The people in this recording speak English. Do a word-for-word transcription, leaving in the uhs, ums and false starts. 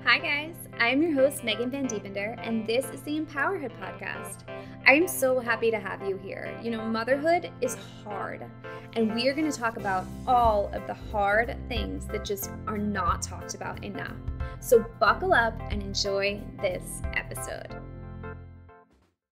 Hi guys, I am your host Megan Van Diepender, and this is the Empowerhood podcast. I am so happy to have you here. You know, motherhood is hard, and we are going to talk about all of the hard things that just are not talked about enough. So buckle up and enjoy this episode.